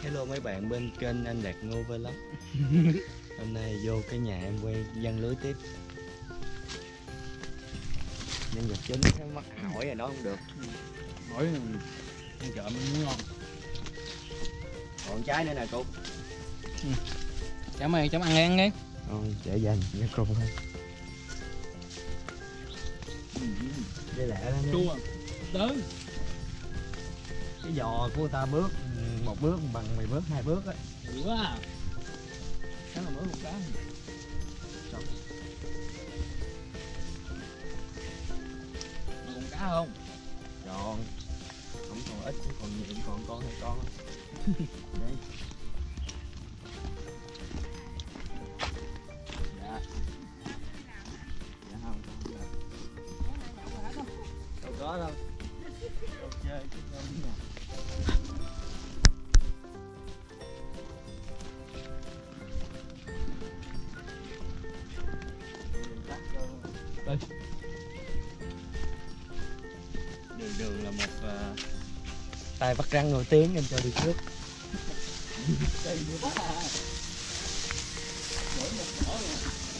Hello mấy bạn bên kênh Anh Đạt Ngô Vlog. Hôm nay vô cái nhà em quay giăng lưới tiếp. Nhân vật chính thấy mắc ăn hỏi rồi đó không được. Hỏi ăn chợ mình muốn ngon. Còn trái nữa nè cô. Chấm ăn ăn đi. Thôi để dành cho cô thôi. Đây lẹ đó. Chua. Tới. Cái giò của người ta bước một bước bằng mày bước hai bước á. Quá à. Cái là mới một cái. Xong. Còn cá không? Còn không còn ít cũng còn nhiều, còn con hai con. Đây. Dạ. Dạ không. Đâu có đâu. Đâu chơi chứ không nè. Đây. Đường là một tay bắt răng nổi tiếng, em cho đi trước. Đây nhiều quá à. Mỗi một cỏ rồi.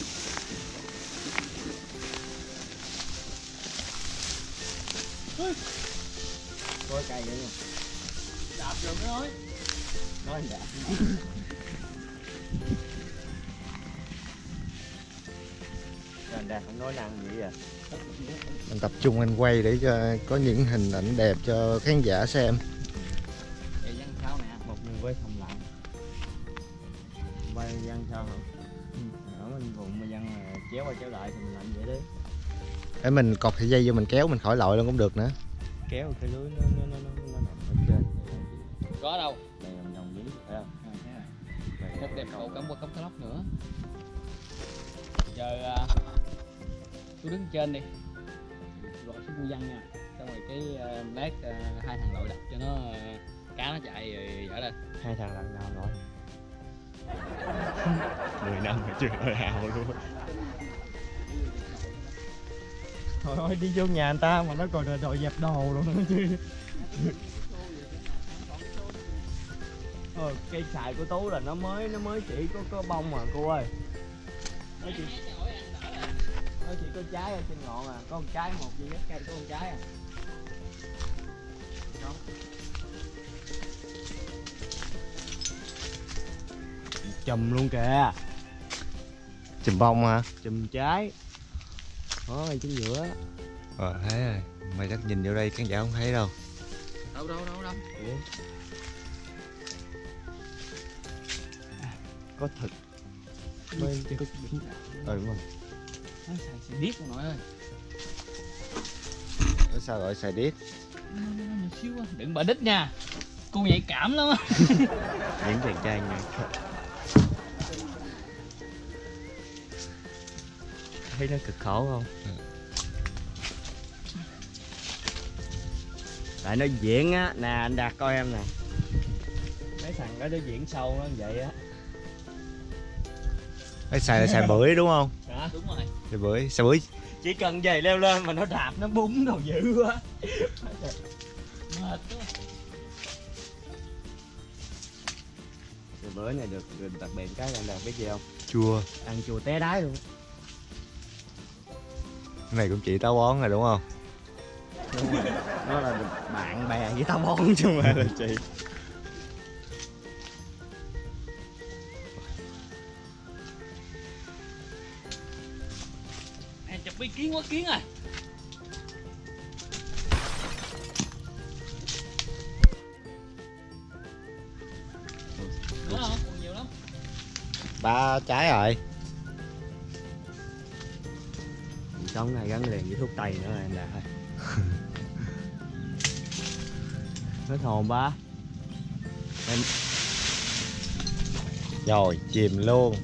Có cây vậy nha. Đạp rồi mới Nói anh đạp. Anh đạp không nói năng gì à. Mình tập trung anh quay để cho có những hình ảnh đẹp cho khán giả xem. Vậy dân sao nè. Một người quay thầm lặng. Quay văn sao hả? Ở bên vùng mà văn là chéo qua chéo lại thì mình làm vậy đấy. Để mình cột sợi dây vô mình kéo mình khỏi lội luôn cũng được nữa. Kéo cái lưới nó nằm ở trên. Có đâu. Đây là vòng dính phải không? Đẹp đẹp cậu cắm qua cắm cái lóc nữa. Giờ tôi đứng trên đi. Gọi xuống cu văn nha. Xong rồi cái lát hai thằng lội đặt cho nó cá nó chạy rồi dở lên. Hai thằng lần nào nổi. 10 năm rồi chưa nổi hào luôn. Thôi ơi đi vô nhà người ta mà nó còn đòi dẹp đồ rồi nữa chứ. Cây xài của Tú là nó mới chỉ có bông mà cô ơi. Nó chỉ có trái ở trên ngọn à, có một trái một duy nhất cây có một trái à. Đó. Chùm luôn kìa. Chùm bông hả? Chùm trái. Đó ngay chính giữa. Thấy rồi. Mày chắc nhìn vô đây khán giả không thấy đâu. Đâu. Ủa? Có thực. Bên chứ. Đúng rồi. Nó xài điếc con nội ơi. Sao gọi xài điếc? Nó xíu á, đừng bà đít nha. Cô nhạy cảm lắm á. Những chàng trai nhạy cảm. Thấy nó cực khổ không? Tại nó diễn á, nè anh Đạt coi em nè. Mấy thằng đó nó diễn sâu nó vậy á. Cái xài là xài bưởi đúng không? Hả? Đúng rồi. Xài bưởi. Chỉ cần giày leo lên mà nó đạp nó búng đồ dữ quá. Mệt quá. Thì bữa này được đặc biệt cái anh Đạt biết gì không? Chua. Ăn chua té đái luôn. Cái này cũng chỉ táo bón rồi đúng không? Đúng rồi. Nó là bạn bè với táo bón chứ không phải là chị. Chụp ý kiến quá kiến rồi. Nữa không? Còn nhiều lắm. 3 trái rồi. Cuộc sống này gắn liền với thuốc tây nữa rồi anh Đạt ơi. Hết hồn ba. Em Rồi chìm luôn.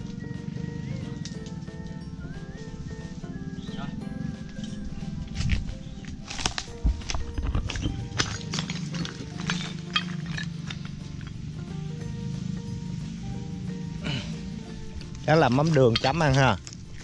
Đó là mắm đường chấm ăn ha.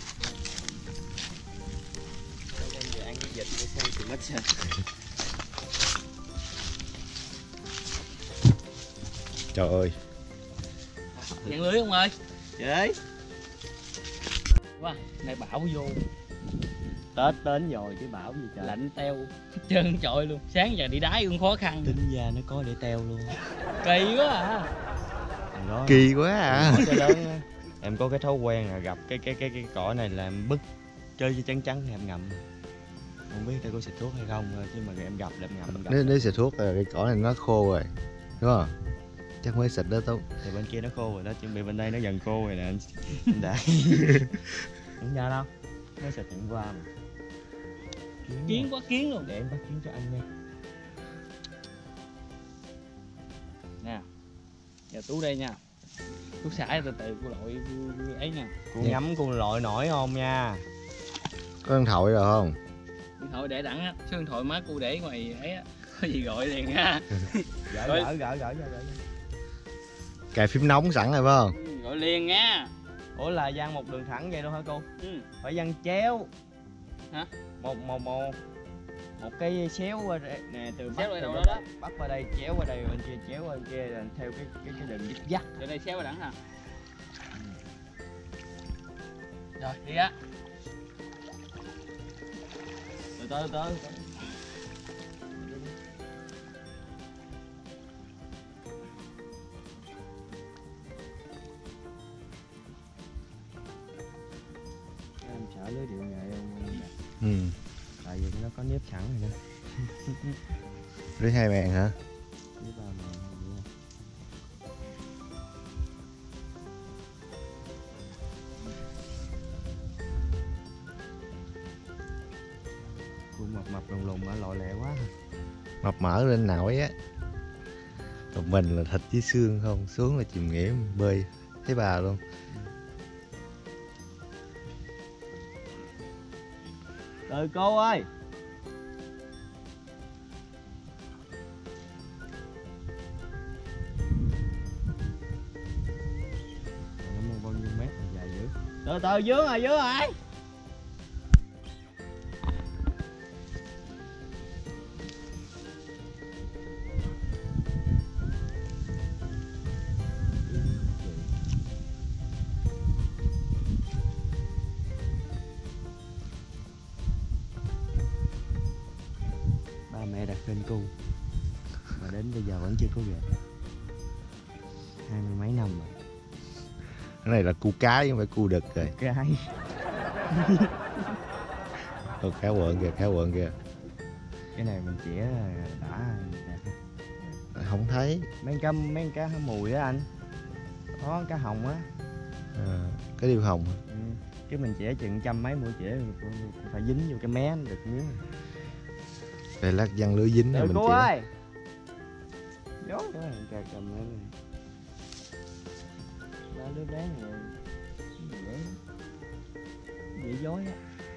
em vừa ăn cái vịt để xem thì mất sao. 1 Trời ơi. Dàn lưới không ơi? Vậy Wow, này bão vô. Tết đến rồi chứ bảo gì trời. Lạnh teo trơn trọi luôn. Sáng giờ đi đáy cũng khó khăn. Tính ra nó có để teo luôn. Kỳ quá à. Đó, Kỳ quá à. cỏ cho lớn á. Em có cái thói quen là gặp cái cỏ này là em bứt chơi với trắng trắng thì em ngậm. Không biết ta có xịt thuốc hay không chứ mà em gặp là em ngậm. Nếu xịt thuốc là cái cỏ này nó khô rồi, đúng không? Chắc mới xịt đó tốt. Thì bên kia nó khô rồi đó, chuẩn bị bên đây nó dần khô rồi nè anh đã. Không ra đâu, nó xịt hôm qua mà. Kiến quá kiến luôn. Để em bắt kiến cho anh nha. Nè, giờ Tú đây nha. Tú xả từ từ cô lội ấy nha. Cô ngắm cô lội nổi không nha. Có điện thoại rồi không? Điện thoại để đẳng á, số điện thoại má cô để ngoài ấy á. Có gì gọi liền ha. Gỡ. Cài phím nóng sẵn rồi phải không? Gọi liền nha. Ủa là dăng một đường thẳng vậy đâu hả cô? Ừ. Phải dăng chéo. Hả? Một cái xéo qua đây, nè từ Xéo lại từ đâu đó. bắt qua đây chéo qua đây bên kia chéo qua bên kia là theo cái đường dứt dắt. Từ đây xéo vào đẳng ha. Rồi đi á. Từ từ. Em sợ lưới điện nghề không? Ừ. Tại vì nó có nếp sẵn rồi đó. Lưới 2 màn hả? Với 3 màn vậy. Cô mập lùng mà lội lẹ quá. Mập mỡ lên nổi á. Còn mình là thịt với xương không, xuống là chìm nghĩa bơi thấy bà luôn. Từ cô ơi. Nó mua bao nhiêu mét là dài dữ. Từ dưới rồi. Ba mẹ đặt tên cu mà đến bây giờ vẫn chưa có về. 20 mấy năm rồi. Cái này là cu cái không phải cu đực rồi. Cái Con cá quợn kìa. cái này mình chĩa đã Không thấy. mấy cá mùi á anh. Đó cá hồng á. À, cái điêu hồng. Ừ. Cái mình chĩa chừng trăm mấy mũi chĩa phải dính vô cái mé nó được miếng. Đây lát văng lưới dính Được mình cô chĩa. ơi. Gió đó cầm lên này. Đó lưới bán rồi. Dễ dối á.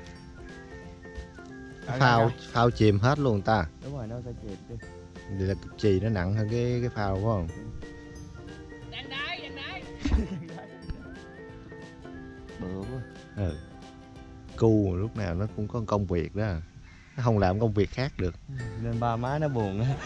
Phao chìm hết luôn ta. Đúng rồi, nó sẽ chìm chứ. Đây là cực chì nó nặng hơn cái phao phải không? Đang đáy. Bự quá. Ừ. Cu lúc nào nó cũng có công việc đó. Nó không làm công việc khác được. Nên ba má nó buồn á.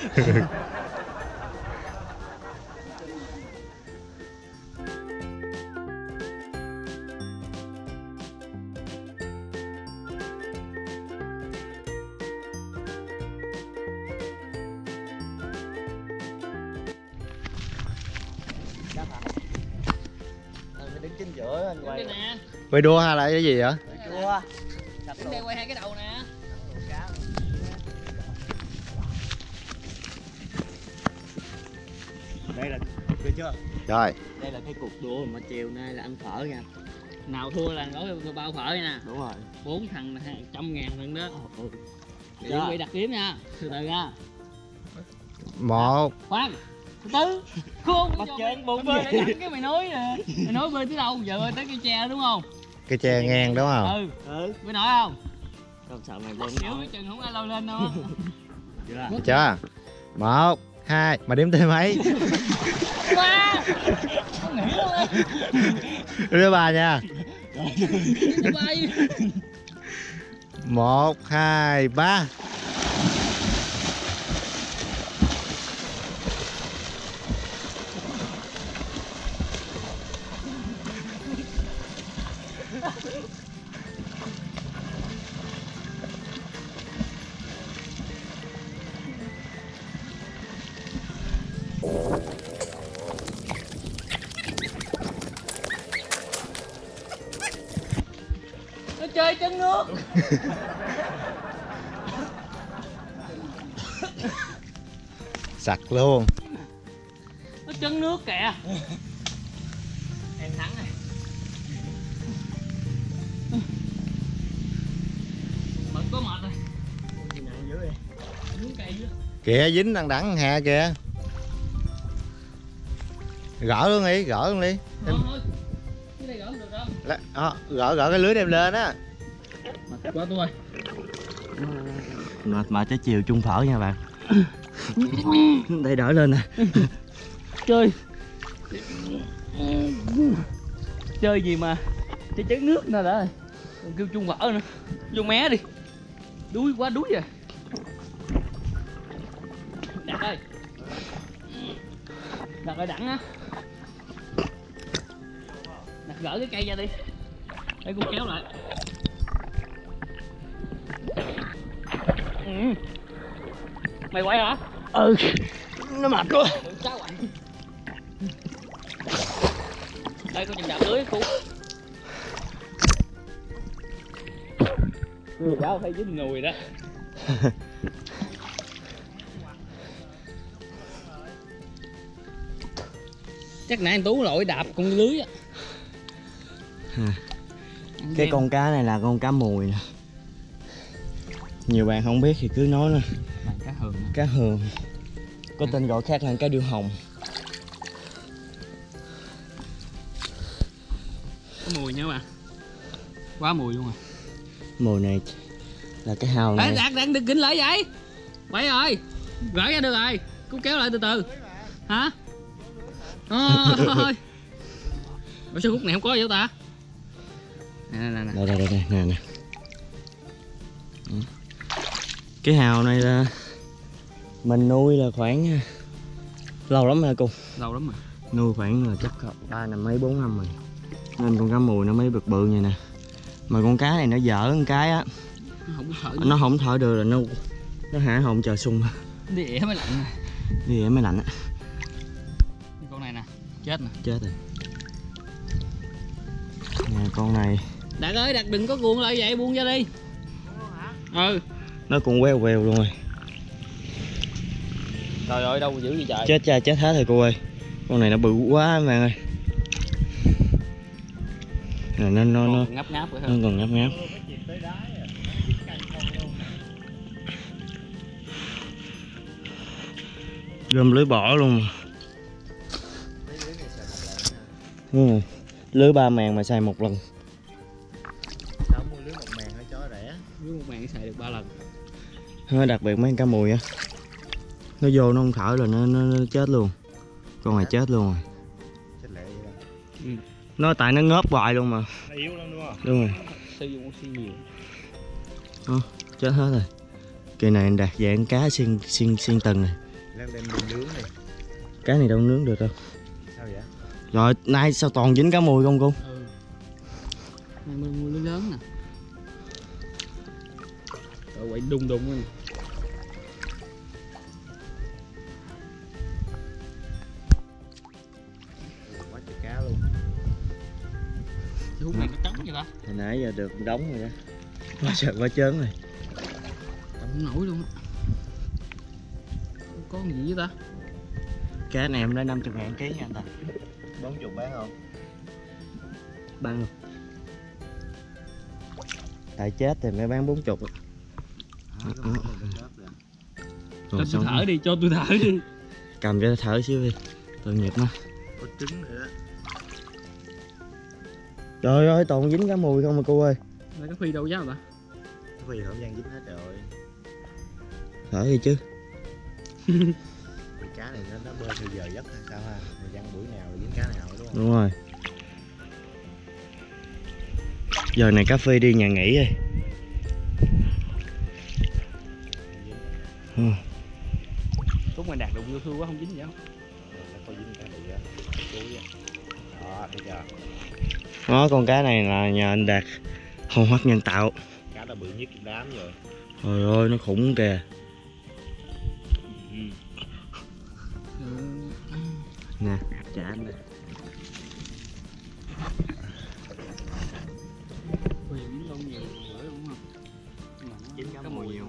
Đứng chính giữa anh quay. Nè. Quay đua hay là cái gì vậy? Chua. Đứng đây quay hai cái đầu nè. Đây là được chưa? Rồi. Đây là cái cuộc đua mà chiều nay là ăn phở nha. Nào thua là gói bao phở nè. Đúng rồi. 4 thằng là 100.000 thằng đó. Để Dạ. quay đặt điểm nha. Từ từ nha. 1. Khoan. Từ từ. Không. Bắt trên bụng bơi để gắn cái mày nói nè. Mày nói bơi tới đâu? Giờ bơi tới cây tre đúng không? Cái tre ngang đúng không? Ừ. Bơi nổi không? Không sợ mày bơm Kiểu cái chừng không ai lôi lên đâu. chưa? Được chưa? 1, 2, mà đếm tới mấy? Ba. Không nghĩ luôn á. Đưa bà nha. Bay. 1, 2, 3. Nó chơi chân nước. Sặc luôn. Nó chân nước kìa. Em thắng này. Mệt có mệt rồi. Gì nặng dữ vậy? Muốn cây nữa. Kìa dính đằng đẵng hà kìa. Gỡ luôn đi, gỡ luôn đi. Thôi. Cái này gỡ không được đâu. Gỡ cái lưới đem lên á. Mệt quá tôi ơi. Mệt cho chiều chung phở nha bạn. Đây đỡ lên nè. Chơi gì mà chơi chén nước nè đã. Còn kêu chung vợ nữa. Vô mé đi. Đuối quá đuối à. Đạt ơi. Đạt ơi đặng á. Đạt gỡ cái cây ra đi. Để cô kéo lại. Mày quay hả? Ừ. Nó mệt quá. Cháu quạnh. Đây con chùm đạp lưới cô. Người cháu thấy dính nùi đó. Chắc nãy anh Tú lội đạp con lưới á. Cái con cá này là con cá mùi nè. Nhiều bạn không biết thì cứ nói nữa. Cá hường. Cá hường. Có tên gọi khác là cá điêu hồng. Có mùi nha mà. Quá mùi luôn à. Mùi này là cái hào này. Đạt đừng kính lại vậy. Vậy rồi. Gỡ ra được rồi. Cô kéo lại từ từ. Hả? Thôi. Ủa sao khúc này không có vậy ta? Nè. Đây. Cái hào này là mình nuôi là khoảng lâu lắm rồi cô. Lâu lắm rồi. Nuôi khoảng là chắc 3 năm mấy 4 năm rồi. Nên con cá mùi nó mới bự bự vậy nè. Mà con cá này nó dở một cái á. Nó không thở được là nó hả hồn chờ sung. Đi ỉa mới lạnh nè. Đi ỉa mới lạnh á. Con này nè. Chết nè. Chết rồi. Nè con này. Đạt ơi, Đạt đừng có cuộn lại vậy, buông ra đi. Ừ. Nó cũng queo luôn rồi. Trời ơi, đâu dữ vậy trời. Chết hết rồi cô ơi. Con này nó bự quá bạn ơi. Rồi nó ngáp rồi hả? nó còn ngáp. Gom lưới bỏ luôn mà. Lưới 3 màng mà xài 1 lần. Sao mua lưới 1 màng hả cho rẻ? Lưới 1 màng xài được 3 lần. Đặc biệt mấy con cá mùi á. Nó vô nó không thở rồi nó chết luôn. Con này chết luôn rồi. Chết lẹ vậy đó. Nó tại nó ngớp hoài luôn mà. Nó yếu lắm đúng không? Đúng rồi. Sử dụng oxy nhiều. Chết hết rồi. Kỳ này Đạt dạng cá xiên tầng này. Đem nướng này. Cá này đâu nướng được đâu. Sao vậy? Rồi nay sao toàn dính cá mùi không cô? Ừ. Này mua lưới lớn nè. Rồi quậy đùng luôn nè. Quá trời cá luôn. Cái hút này nó trống vậy ta? Hồi nãy giờ được đóng rồi đó. Quá sợ quá chớn rồi. Không nổi luôn á. Có gì vậy ta? Cá này em lấy 500.000 ký nha anh ta. 40 bán không? Bán luôn. Tại chết thì mới bán 40. Cho tôi thở đi, cho tôi thở đi. Cầm cho thở xíu đi. Tội nghiệp nó. Có trứng nữa. Trời ơi toàn dính cá mùi không mà cô ơi. Đây cái phi đâu giá mà ta? Cái phi hổng gian dính hết rồi. Thở đi chứ. Cá này nó bơi theo giờ giấc hay sao ha? Thời gian buổi nào dính cá nào đúng không? Đúng rồi. Giờ này cá phi đi nhà nghỉ rồi. Lúc mà Đạt đụng vô thương quá không dính vậy không? Có dính cá bị á. Đó, bây giờ. Đó con cá này là nhà anh Đạt hô hấp nhân tạo. Cá đã bự nhất trong đám rồi. Trời ơi nó khủng kìa. Nè, chả nè. Quyền không nhiều bữa đúng không? Chín cá mùi nhiều.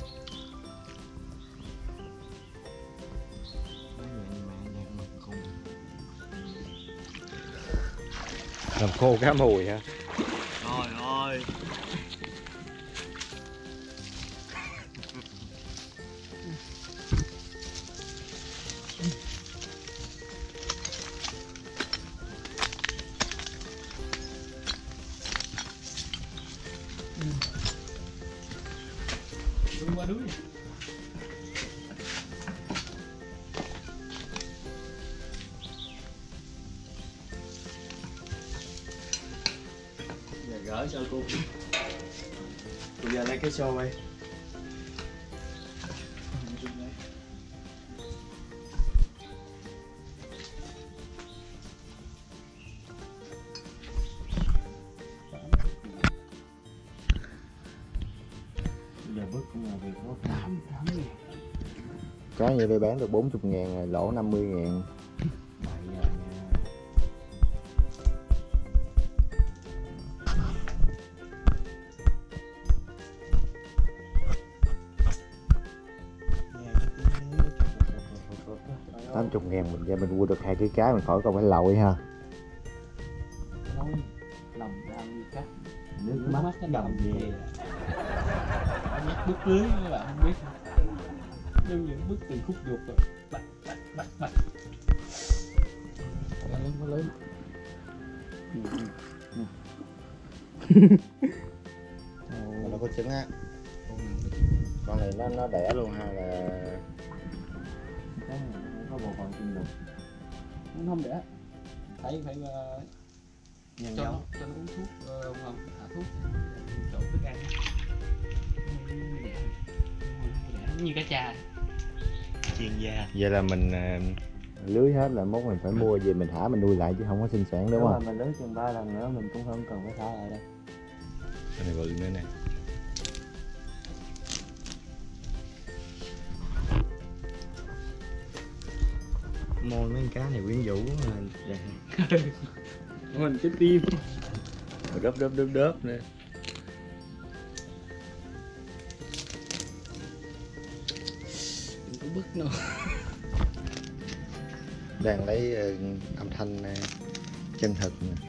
Làm khô cá mùi hả? Trời ơi. Đuôi qua đuôi. Giờ gỡ cho cô. Bây giờ lấy cái xô đây. Giờ bứt cũng là việc khó khăn. Cá như đây bán được 40.000 rồi, lỗ 50.000. Tám chục ngàn mình ra mình mua được 2 kg cá, mình khỏi còn phải lội ha. Thôi, lòng ra như cắt. Nước mắt cái đầm về. Nhắc bứt lưới các bạn không biết. Như những bứt từ khúc ruột rồi. Bạch. Nó lớn. Nó có trứng á. Con này nó đẻ luôn hay là Cái này nó có bộ phận sinh dục. Nó không đẻ. Phải Nhân cho giống. nó uống thuốc không? Thả thuốc trộn thức ăn. Đẻ như cá cha. Chuyên gia. vậy là mình lưới hết là mốt mình phải mua về mình thả mình nuôi lại chứ không có sinh sản đúng không? Mình lưới chừng 3 lần nữa mình cũng không cần phải thả lại đâu. Cái này bự nữa nè. Môi mấy con cá này quyến rũ mà. Mình cái tim. Đớp nữa. Đừng có bứt nữa. Đang lấy âm thanh chân thực nè.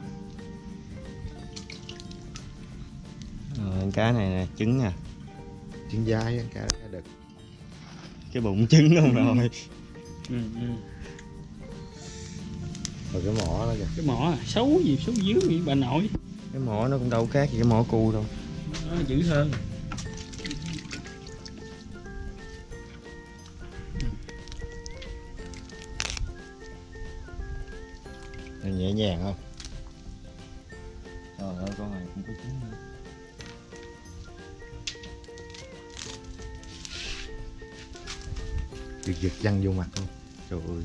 Con cá này nè, trứng nè. Trứng dai cá đực. Cái bụng trứng không rồi. Rồi cái mỏ đó kìa. Cái mỏ xấu gì xấu dữ vậy bà nội. Cái mỏ nó cũng đâu khác gì cái mỏ cu đâu. Nó dữ hơn. Nhẹ nhàng không? Trời ơi con này cũng có trứng nữa. Giật văng vô mặt luôn. Trời ơi.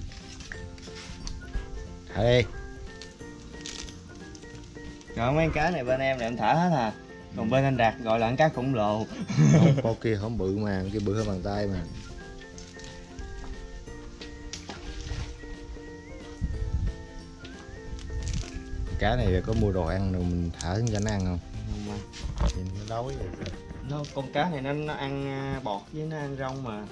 Thả đi. Rồi mấy con cá này bên em là em thả hết à. Còn bên anh Đạt gọi là con cá khổng lồ. Không, con kia không bự mà, cái bự hơn bàn tay mà. Cá này có mua đồ ăn rồi mình thả cho nó ăn không? Nhìn nó đói rồi sao? Con cá này nó ăn bọt với nó ăn rong mà.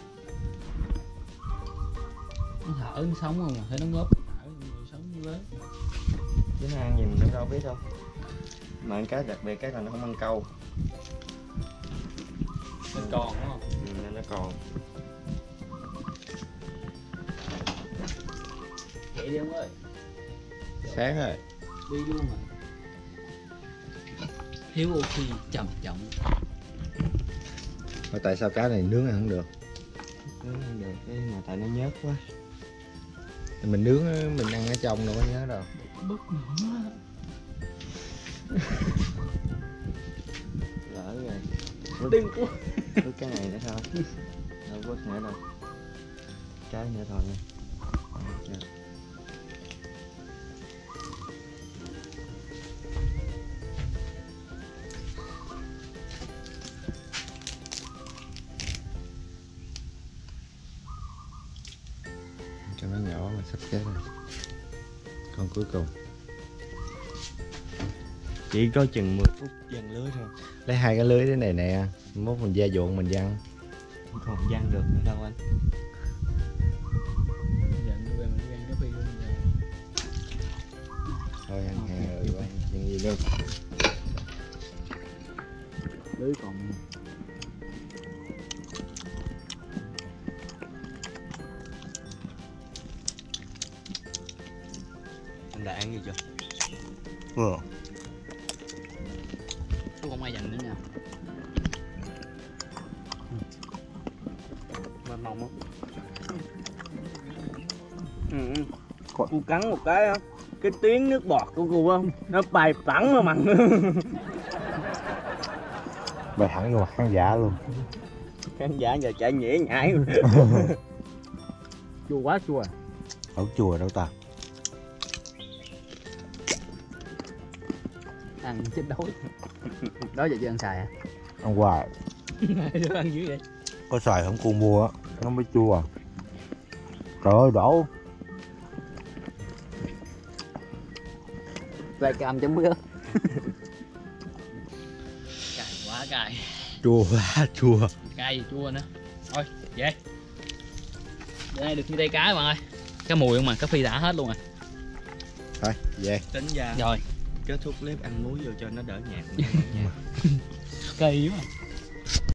Nó thở nó sống không mà thấy nó ngốp thở nó sống nó lớn. Chứ nó ăn gì mình cũng đâu biết đâu. Mà con cá đặc biệt cái là nó không ăn câu. Nó còn đúng không? Nên nó còn. Chạy đi ông ơi. Sáng rồi. Đi luôn mà. Thiếu oxy trầm trọng. Mà tại sao cá này nướng ăn không được? Nướng ăn được cái mà tại nó nhớt quá. Mình nướng mình ăn ở trong đâu có nhớ đâu. Bứt nữa. Lỡ rồi. Đừng có. Với cái này nữa thôi. Đâu có nữa đâu. Cái nữa thôi nha. Cho nó nhỏ mà sắp chết rồi. Con cuối cùng Chỉ có chừng 10 phút dằn lưới thôi. lấy 2 cái lưới thế này nè, mốt mình gia dụng mình văng. Không còn dằn được nữa đâu anh. Giờ mình quen cái phi luôn rồi. Thôi anh hè rồi quá, chuyện gì đâu. Lưới còn Anh đã ăn gì chưa? chú không ai dành nữa nha. Mà mỏng không? Cô cắn một cái á, cái tiếng nước bọt của cô không? Nó bay phẳng mà mặn. Bay thẳng vô mặt khán giả luôn. Khán giả giờ chạy nhễ nhảy. Chua quá chua. Không chùa đâu ta. Ăn chết đói. Đói vậy chứ ăn xài à? Ăn hoài. Ăn dữ vậy. Có xoài không cô mua á, nó mới chua. Trời ơi đổ. Về cam chấm mưa. Cay quá cay. Chua quá chua. Cay gì chua nữa. Thôi về. Bữa nay được như tay cái bạn ơi. Cái mùi không mà cái phi đã hết luôn rồi. Thôi về. Tính ra Rồi. kết thúc clip ăn muối vô cho nó đỡ nhạt. Kỳ quá.